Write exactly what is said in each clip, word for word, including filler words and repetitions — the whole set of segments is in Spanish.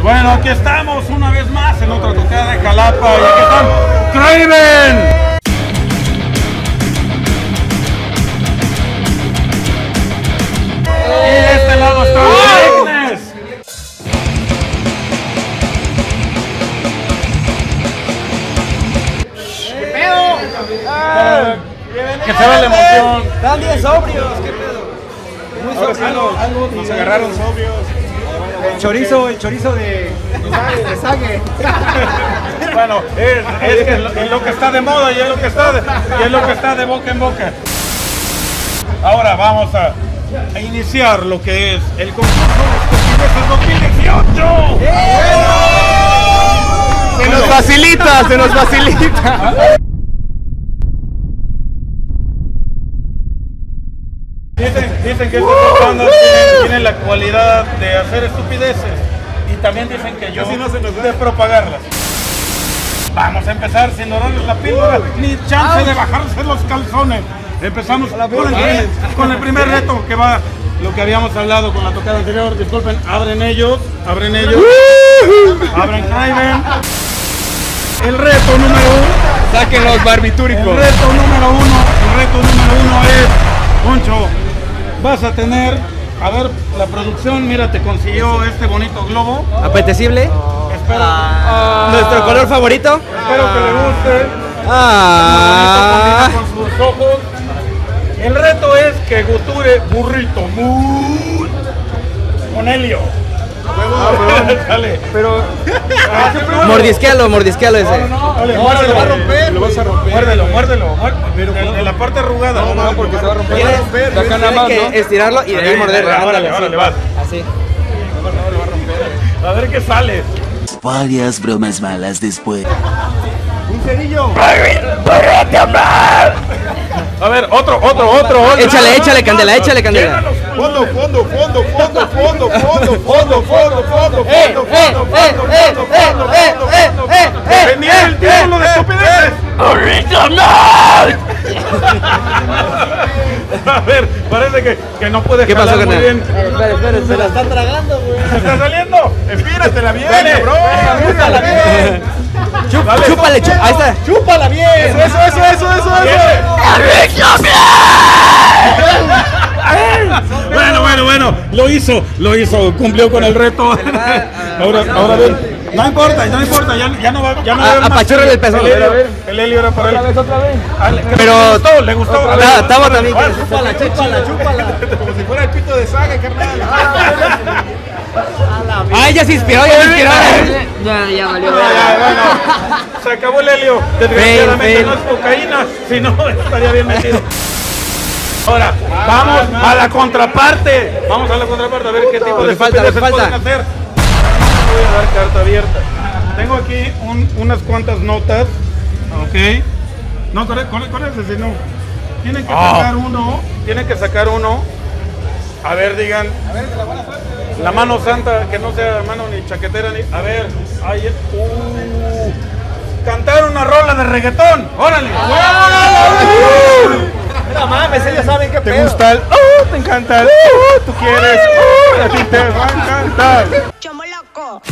Bueno, aquí estamos una vez más en otra tocada de Jalapa y aquí están Craven. Y de este lado está Ignes. ¿Qué pedo? Ah, que se ve la emoción. Están bien sobrios, ¿qué pedo? Muy sobrios. Nos agarraron sobrios. El chorizo, el chorizo de, de Sague. Bueno, es, es que es lo, es lo que está de moda y es lo que está de, y es lo que está de boca en boca. Ahora vamos a, a iniciar lo que es el concurso de Estupideces dos mil dieciocho. Se nos facilita, se nos facilita. Dicen, dicen que estos bandas tienen, tienen la cualidad de hacer estupideces y también dicen que yo Así no se nos da. de propagarlas. Vamos a empezar sin dorarles la píldora ni chance de bajarse los calzones. Empezamos con el, con el primer reto que va, lo que habíamos hablado con la tocada anterior. Disculpen, abren ellos, abren ellos, abren Craven. El reto número uno. Saquen los barbitúricos. El reto número uno, el reto número uno es, Poncho, vas a tener, a ver, la producción, mira, te consiguió este bonito globo. ¿Apetecible? Espero, Ah. ¿Nuestro color favorito? espero que le guste. Ah. Bonito, combina con sus ojos. El reto es que guture burrito muy con Helio. Dale. Pero Mordisquealo, mordisquealo ese. Dale, no, muérdelo. lo va a romper, lo vas a romper. Muérdelo, muérdelo, muérdelo. De, de la parte arrugada. No, no, porque se va a romper. Tienes, De acá nada tienes más, que ¿no? estirarlo y de ahí morderlo. Órale, Ándale, órale, así. vas. Así. A ver qué sale. Varias bromas malas después. Un cerillo. A ver, otro, otro, otro, otro. Échale, échale candela, échale candela. Llénalos. Fondo, fondo, fondo, fondo, fondo, fondo, fondo, fondo, fondo, ¡Eh, fondo, eh, fondo, eh, fondo, eh, fondo, eh, fondo, eh, fondo, eh, fondo, eh, fondo. eh, Venía el título de estupideces. A ver, parece que, que no puede ¿Qué pasó, jalar muy carnal? bien. Espera, espera, Se la espera. está tragando, güey. ¿Se está saliendo? Espíratela bien, Dale, bro. chúpala bien. Chup- Dale. Chúpale, chu- ahí está. Chúpala bien. Eso, eso, eso, eso, eso, eso. Bueno, bueno, bueno, lo hizo, lo hizo, cumplió con el reto. Ahora, ahora ven. No importa, no importa, ya, ya no va, ya no va a haber más. Apachúrrale el pezón. El Helio, el Helio era para él. Otra vez. Ah, le- Pero- le gustó, le gustó. A ver, Ah, Tavo también quiere. Chúpala, chúpala, chúpala. Como si fuera el pito de saga, carnal. Ay, ya se inspiró, ya se inspiró. Ya, ya valió. Ya, ya, bueno, se acabó el Helio. Desgraciadamente Fail, no es cocaína, si no estaría bien metido. Ahora, vamos a la contraparte. Vamos a la contraparte a ver qué tipo Lo de que falta, lo que estupideces pueden falta. hacer. Voy a dar carta abierta. Tengo aquí un- unas cuantas notas. Ok. No, con, con, con ese, si no. Tienen que sacar uno. Tienen que sacar uno. A ver, digan. La mano santa, que no sea mano ni chaquetera ni. A ver. Ahí. Uh, cantar una rola de reggaetón. ¡Órale! No mames, ellos saben qué ¿Te pedo. gusta el? ¡Oh! ¿Te encanta el? ¡Oh! ¿Tú quieres? ¡Oh! A ti te va a encantar. Chomo loco.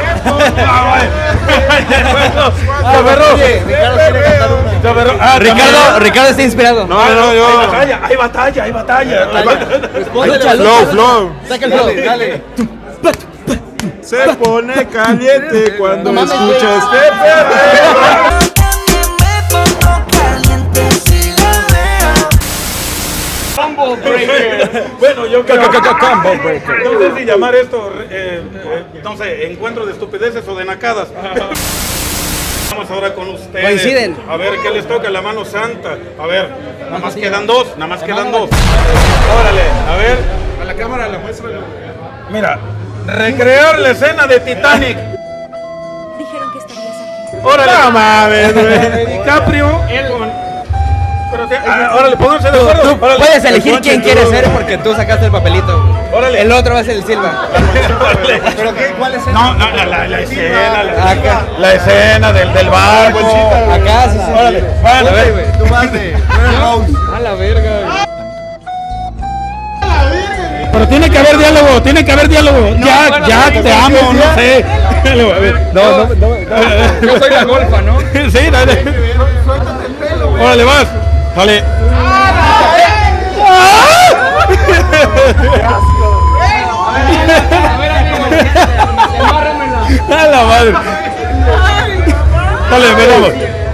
Ya berró. Ricardo quiere cantar una. Ya berró. Ah, Ricardo, Ricardo está inspirado. No, no, yo. Hay batalla, hay batalla, hay batalla. Flow, flow. Saca el flow. Dale, dale. Se pone caliente cuando No mames, escucha güey. este perreo. Me pongo caliente si la veo. Combo breaker. Bueno, yo creo que no sé si llamar esto, eh, eh, no sé, encuentro de estupideces o de nacadas. Vamos ahora con ustedes. Coinciden. A ver qué les toca la mano santa. A ver, nada más quedan dos, nada más quedan dos. Órale, a ver. A la cámara la muestra. Mira, recrear la escena de Titanic. Dijeron que estarías aquí. Órale. No mames, güey. DiCaprio con... Pero te... ah, órale, pónganse de acuerdo. Tú Órale. puedes elegir El quién Poncho, quieres tú. ser porque tú sacaste el papelito. Órale. El otro va a ser el Silva. Órale. ¿Pero qué? ¿Cuál es el? No, no, la, la, la escena, la, Acá. la escena del, del barco. Acá, sí, sí. Órale, van, a ver. güey. Tú vas de. Tú eres Rose. A la verga. Pero tiene que haber diálogo, tiene que haber diálogo. Jack, bueno, Jack, sí, te sí, amo, sí, no sí. sé. Dale, a ver. No, no, no, no. Yo soy la golfa, ¿no? Sí, dale. Suéltate el pelo, güey. Órale, vas. Dale. A ver, amigo, embárramela. A la madre. Dale, veramos.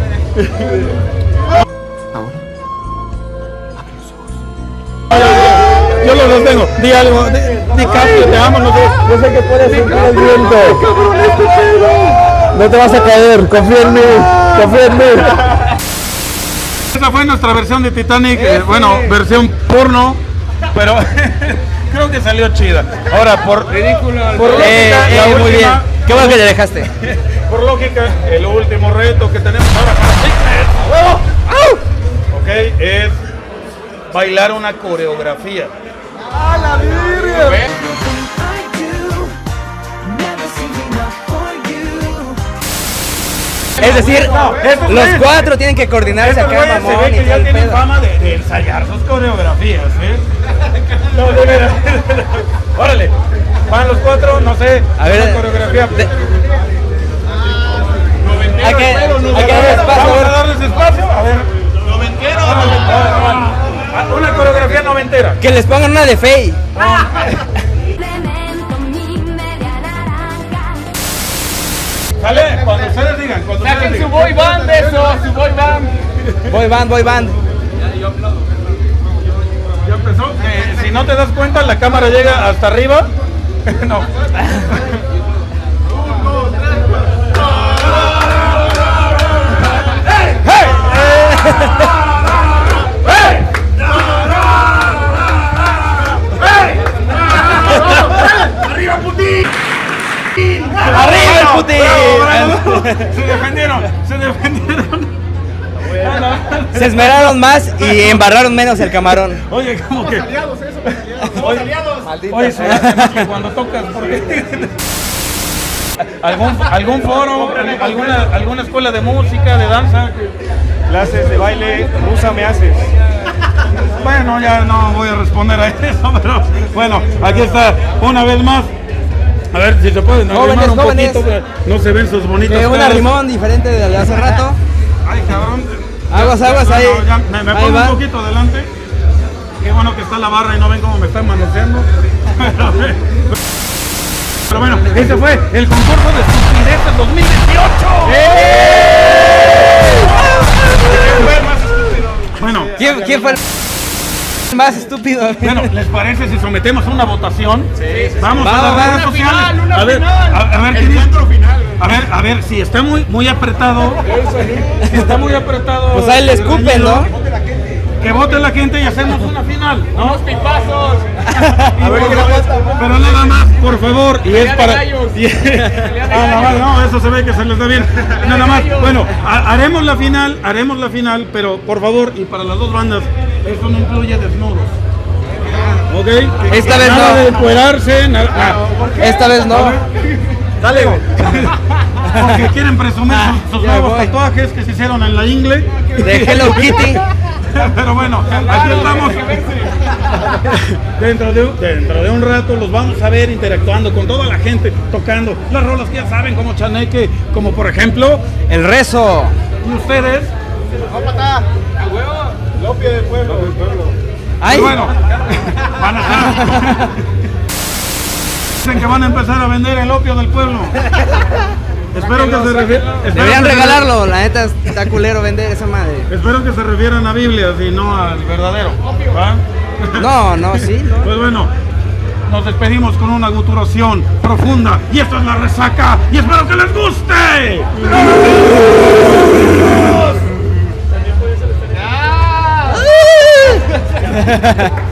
Yo lo sostengo. Di algo. Di, di Capri, te amo. No sé, Yo sé que puedes sentir el viento. No te vas a caer, confía en mí, confía en mí. Esa fue nuestra versión de Titanic. eh, bueno, versión porno. Pero creo que salió chida. Ahora, por Ridículo. Por lógica, Eh, la eh, muy bien. última- Qué bueno que te dejaste. Por lógica, el último reto que tenemos ahora para Fitness, ok, es bailar una coreografía. Es decir, estos los güeyes- cuatro tienen que coordinarse Estos acá, güeyes se mamón, ve y que todo ya el tienen pedo. fama de, de ensayar sus coreografías, ¿eh? No, de veras. Órale, van los cuatro, no sé, A ver, una coreografía. de- Hay que, hay que A darle ver, espacio. vamos a darles espacio, a ver. Noventero. Una coreografía noventera. Que les pongan una de Fey. Implemento mi media naranja. ¿Sale? Cuando ustedes digan, cuando ustedes Saquen su digan. boy band, eso, su boy band. Boy band, boy band. Ya empezó. Eh, si no te das cuenta, la cámara llega hasta arriba. No. ¡Arriba el Putin! Bravo, bravo. Se defendieron, se defendieron. Se esmeraron más y embarraron menos el camarón. Oye, como que. Oye, oye, se que cuando tocas, porque. ¿Algún, algún foro, alguna, alguna escuela de música, de danza? Clases de baile rusa me haces. Bueno, ya no voy a responder a eso, pero bueno, aquí está una vez más. A ver si se pueden arrimar Jóvenes, un jóvenes. poquito, pero no se ven sus bonitos. Eh, un arrimón diferente de hace rato. Ay, cabrón. Aguas, aguas, No, ahí. no, ya, me me Ahí pongo va. un poquito adelante. Qué bueno que está la barra y no ven cómo me están manoseando. Pero bueno, ese fue el concurso de estupideces dos mil dieciocho. ¿Quién fue el más estúpido? Bueno, ¿Quién, quién fue el más estúpido? bueno, ¿les parece si sometemos a una votación? Vamos Va, a las va, redes una sociales. final, una a ver, final. a, a ver, ¿quién dice? A ver, a ver, si está muy, muy apretado, si está muy apretado. Pues ahí le escupen, ¿no? Que vote la gente y hacemos una final, ¿no? Unos pipazos. A ver, pero nada más, por favor, y es de para. gallos. y- de Ah, nada más, gallos. no, eso se ve que se les da bien. Nada más, bueno, ha- haremos la final, haremos la final, pero por favor, y para las dos bandas, eso no incluye desnudos. ¿Ok? Esta vez nada no. de encuerarse, nada. ah, Esta vez no. Dale, porque quieren presumir sus, sus ya nuevos voy. tatuajes que se hicieron en la ingle. De Hello Kitty. Pero bueno, aquí estamos. Dentro de, un- dentro de un rato los vamos a ver interactuando con toda la gente, tocando las rolas que ya saben, como Chaneque, como por ejemplo, El rezo. y ustedes. Lopia del pueblo. Ay. Y bueno, van a estar. Dicen que van a empezar a vender el opio del pueblo. Espero que se refieran. Deberían regalarlo, la neta está culero vender esa madre. Espero que se refieran a Biblias y no al verdadero. ¿Va? No, no, sí, no. Pues bueno, nos despedimos con una guturación profunda. Y esta es la resaca. Y espero que les guste. Ah.